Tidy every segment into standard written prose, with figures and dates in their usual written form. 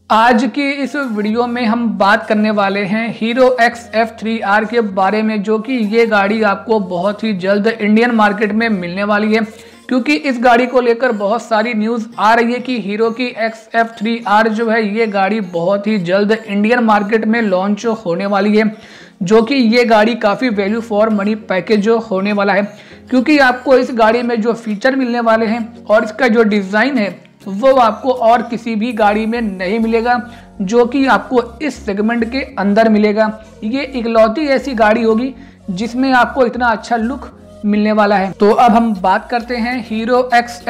आज की इस वीडियो में हम बात करने वाले हैं हीरो XF3R के बारे में, जो कि ये गाड़ी आपको बहुत ही जल्द इंडियन मार्केट में मिलने वाली है। क्योंकि इस गाड़ी को लेकर बहुत सारी न्यूज़ आ रही है कि हीरो की XF3R जो है ये गाड़ी बहुत ही जल्द इंडियन मार्केट में लॉन्च होने वाली है, जो कि ये गाड़ी काफ़ी वैल्यू फॉर मनी पैकेज होने वाला है। क्योंकि आपको इस गाड़ी में जो फीचर मिलने वाले हैं और इसका जो डिज़ाइन है वो आपको और किसी भी गाड़ी में नहीं मिलेगा, जो कि आपको इस सेगमेंट के अंदर मिलेगा। ये इकलौती ऐसी गाड़ी होगी जिसमें आपको इतना अच्छा लुक मिलने वाला है। तो अब हम बात करते हैं हीरो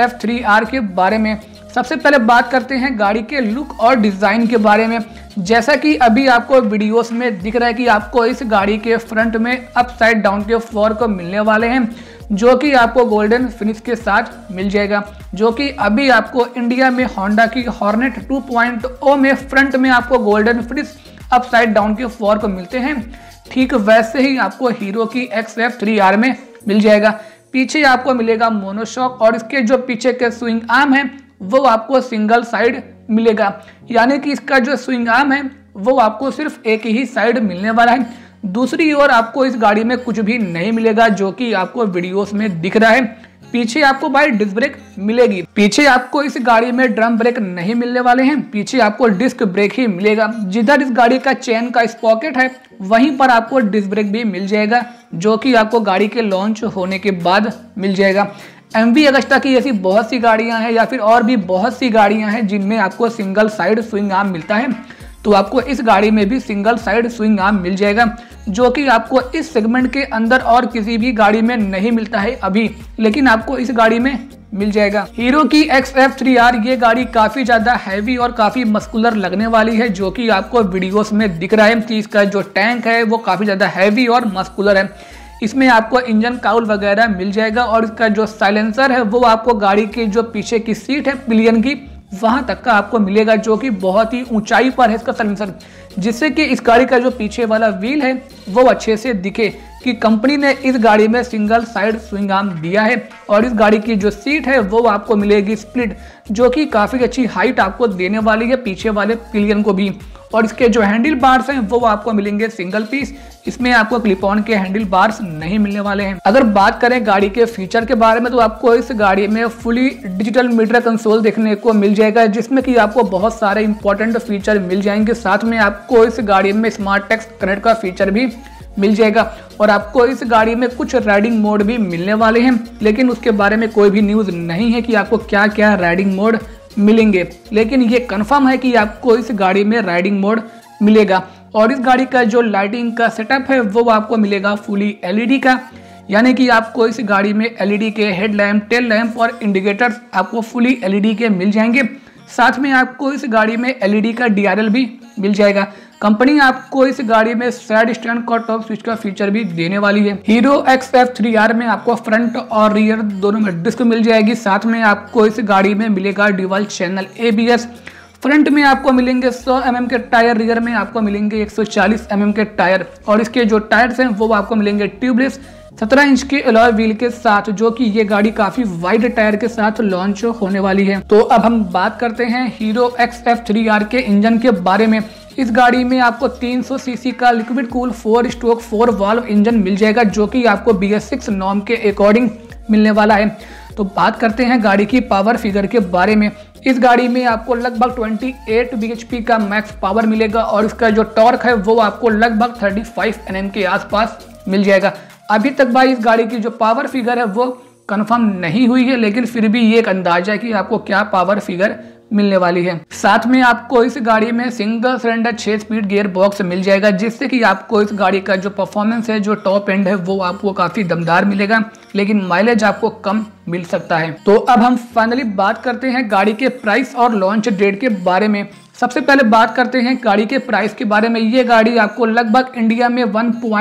XF3R के बारे में। सबसे पहले बात करते हैं गाड़ी के लुक और डिज़ाइन के बारे में। जैसा कि अभी आपको वीडियोस में दिख रहा है कि आपको इस गाड़ी के फ्रंट में अपसाइड डाउन के फोर्क मिलने वाले हैं, जो कि आपको गोल्डन फिनिश के साथ मिल जाएगा। जो कि अभी आपको इंडिया में होंडा की हॉर्नेट 2.0 में फ्रंट में आपको गोल्डन फिनिश अपसाइड डाउन के फोर्क मिलते हैं, ठीक वैसे ही आपको हीरो की XF3R में मिल जाएगा। पीछे आपको मिलेगा मोनोशॉक और इसके जो पीछे के स्विंग आर्म है वो आपको सिंगल साइड मिलेगा, यानी कि इसका जो स्विंग आर्म है वो आपको सिर्फ एक ही साइड मिलने वाला है। दूसरी ओर आपको इस गाड़ी में कुछ भी नहीं मिलेगा, जो कि आपको वीडियोस में दिख रहा है। पीछे आपको भाई डिस्क ब्रेक मिलेगी। पीछे आपको इस गाड़ी में ड्रम ब्रेक नहीं मिलने वाले हैं, पीछे आपको डिस्क ब्रेक ही मिलेगा। जिधर इस गाड़ी का चेन का स्पॉकेट है वहीं पर आपको डिस्क ब्रेक भी मिल जाएगा, जो कि आपको गाड़ी के लॉन्च होने के बाद मिल जाएगा। MV अगस्टा की ऐसी बहुत सी गाड़ियां हैं या फिर और भी बहुत सी गाड़ियां हैं जिनमें आपको सिंगल साइड स्विंग आर्म मिलता है, तो आपको इस गाड़ी में भी सिंगल साइड स्विंग आर्म मिल जाएगा, जो कि आपको इस सेगमेंट के अंदर और किसी भी गाड़ी में नहीं मिलता है अभी, लेकिन आपको इस गाड़ी में मिल जाएगा। हीरो की XF3R ये गाड़ी काफी ज्यादा हैवी और काफी मस्कुलर लगने वाली है, जो कि आपको वीडियोस में दिख रहा है कि इसका जो टैंक है वो काफी ज्यादा हैवी और मस्कुलर है। इसमें आपको इंजन काउल वगैरह मिल जाएगा और इसका जो साइलेंसर है वो आपको गाड़ी की जो पीछे की सीट है पिलियन की वहां तक का आपको मिलेगा, जो कि बहुत ही ऊंचाई पर है इसका साइलेंसर, जिससे कि इस गाड़ी का जो पीछे वाला व्हील है वो अच्छे से दिखे कि कंपनी ने इस गाड़ी में सिंगल साइड स्विंग आर्म दिया है। और इस गाड़ी की जो सीट है वो आपको मिलेगी स्प्लिट, जो कि काफ़ी अच्छी हाइट आपको देने वाली है पीछे वाले पिलियन को भी। और इसके जो हैंडल बार्स हैं वो आपको मिलेंगे सिंगल पीस, इसमें आपको क्लिप ऑन के हैंडल बार्स नहीं मिलने वाले हैं। अगर बात करें गाड़ी के फीचर के बारे में तो आपको इस गाड़ी में फुली डिजिटल मीटर कंसोल देखने को मिल जाएगा, जिसमें कि आपको बहुत सारे इंपॉर्टेंट फीचर मिल जाएंगे। साथ में आपको इस गाड़ी में स्मार्ट टेक्स्ट कनेक्ट का फीचर भी मिल जाएगा और आपको इस गाड़ी में कुछ राइडिंग मोड भी मिलने वाले हैं, लेकिन उसके बारे में कोई भी न्यूज़ नहीं है कि आपको क्या क्या राइडिंग मोड मिलेंगे। लेकिन ये कंफर्म है कि आपको इस गाड़ी में राइडिंग मोड मिलेगा। और इस गाड़ी का जो लाइटिंग का सेटअप है वो आपको मिलेगा फुली LED का, यानी कि आपको इस गाड़ी में LED के हेडलैम्प, टेल लैम्प और इंडिकेटर्स आपको फुली LED के मिल जाएंगे। साथ में आपको इस गाड़ी में LED का DRL भी मिल जाएगा। कंपनी आपको इस गाड़ी में साइड स्टैंड और टॉप स्विच का फीचर भी देने वाली है। हीरो XF3R में आपको फ्रंट और रियर दोनों में डिस्क मिल जाएगी। साथ में आपको इस गाड़ी में मिलेगा डुअल चैनल ABS। फ्रंट में आपको मिलेंगे 100 mm के टायर, रियर में आपको मिलेंगे 140 mm के टायर और इसके जो टायर्स हैं वो आपको मिलेंगे ट्यूबलेस 17 इंच के अलॉय व्हील के साथ, जो कि ये गाड़ी काफी वाइड टायर के साथ लॉन्च होने वाली है। तो अब हम बात करते हैं हीरो XF3R के इंजन के बारे में। इस गाड़ी में आपको 300 सीसी का liquid cool 4 stroke 4 valve engine मिल जाएगा, जो कि आपको BS6 नॉर्म के अकॉर्डिंग मिलने वाला है। तो बात करते हैं गाड़ी की पावर फिगर के बारे में। इस गाड़ी में आपको लगभग 28 bhp का मैक्स पावर मिलेगा और इसका जो टॉर्क है वो आपको लगभग 35 Nm के आसपास मिल जाएगा। अभी तक भाई इस गाड़ी की जो पावर फिगर है वो कंफर्म नहीं हुई है, लेकिन फिर भी ये एक अंदाजा है कि आपको क्या पावर फिगर मिलने वाली है। साथ में आपको इस गाड़ी में single cylinder 6 speed gear box मिल जाएगा, जिससे कि आपको इस गाड़ी का जो परफॉर्मेंस है, जो टॉप एंड है, वो आपको काफी दमदार मिलेगा, लेकिन माइलेज आपको कम मिल सकता है। तो अब हम फाइनली बात करते हैं गाड़ी के प्राइस और लॉन्च डेट के बारे में। सबसे पहले बात करते हैं गाड़ी के प्राइस के बारे में। ये गाड़ी आपको लगभग इंडिया में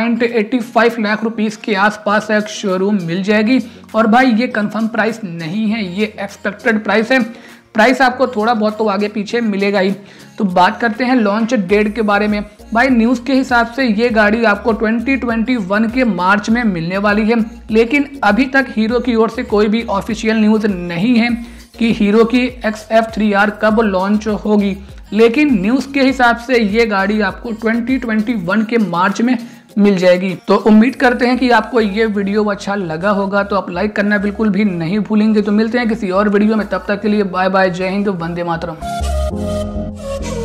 1.85 लाख रुपीस के आसपास एक शोरूम मिल जाएगी। और भाई ये कंफर्म प्राइस नहीं है, ये एक्सपेक्टेड प्राइस है। प्राइस आपको थोड़ा बहुत तो आगे पीछे मिलेगा ही। तो बात करते हैं लॉन्च डेट के बारे में। भाई न्यूज़ के हिसाब से ये गाड़ी आपको 2021 के मार्च में मिलने वाली है, लेकिन अभी तक हीरो की ओर से कोई भी ऑफिशियल न्यूज़ नहीं है कि हीरो की XF3R कब लॉन्च होगी। लेकिन न्यूज़ के हिसाब से ये गाड़ी आपको 2021 के मार्च में मिल जाएगी। तो उम्मीद करते हैं कि आपको ये वीडियो अच्छा लगा होगा, तो आप लाइक करना बिल्कुल भी नहीं भूलेंगे। तो मिलते हैं किसी और वीडियो में, तब तक के लिए बाय बाय, जय हिंद, वंदे मातरम।